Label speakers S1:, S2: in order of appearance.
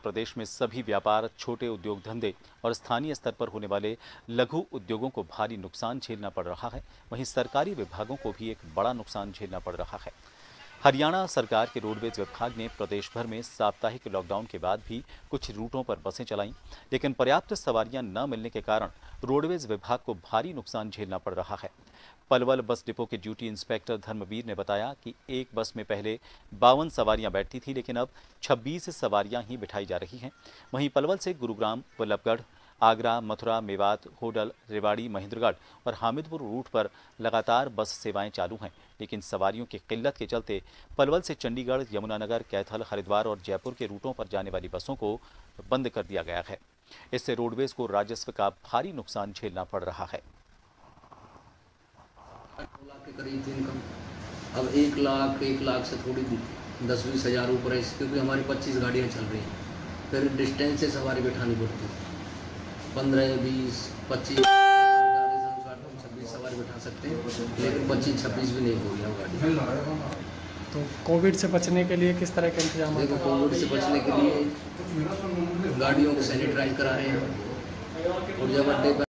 S1: प्रदेश में सभी व्यापार, छोटे उद्योग धंधे और स्थानीय स्तर पर होने वाले लघु उद्योगों को भारी नुकसान झेलना पड़ रहा है। वहीं सरकारी विभागों को भी एक बड़ा नुकसान झेलना पड़ रहा है। हरियाणा सरकार के रोडवेज विभाग ने प्रदेश भर में साप्ताहिक लॉकडाउन के बाद भी कुछ रूटों पर बसें चलाईं, लेकिन पर्याप्त सवारियां न मिलने के कारण रोडवेज विभाग को भारी नुकसान झेलना पड़ रहा है। पलवल बस डिपो के ड्यूटी इंस्पेक्टर धर्मवीर ने बताया कि एक बस में पहले 52 सवारियां बैठती थी, लेकिन अब 26 सवारियां ही बिठाई जा रही हैं। वहीं पलवल से गुरुग्राम, वल्लभगढ़, आगरा, मथुरा, मेवात, होडल, रेवाड़ी, महेंद्रगढ़ और हामिदपुर रूट पर लगातार बस सेवाएं चालू हैं, लेकिन सवारियों की किल्लत के चलते पलवल से चंडीगढ़, यमुनानगर, कैथल, हरिद्वार और जयपुर के रूटों पर जाने वाली बसों को बंद कर दिया गया है। इससे रोडवेज को राजस्व का भारी नुकसान झेलना पड़ रहा है।
S2: के करीब थी इनकम, अब 1 लाख से थोड़ी 10-20 हज़ार ऊपर है, क्योंकि हमारी 25 गाड़ियाँ चल रही हैं। फिर डिस्टेंस से सवारी बैठानी पड़ती है, 15, 20, 25 गाड़ी 26 सवारी बैठा सकते हैं, लेकिन 25-26 भी नहीं हो गया गाड़ी।
S3: तो कोविड से बचने के लिए किस तरह के इंतजाम?
S2: देखो, कोविड से बचने के लिए गाड़ियों को सैनिटाइज करा रहे हैं और जब अड्डे पर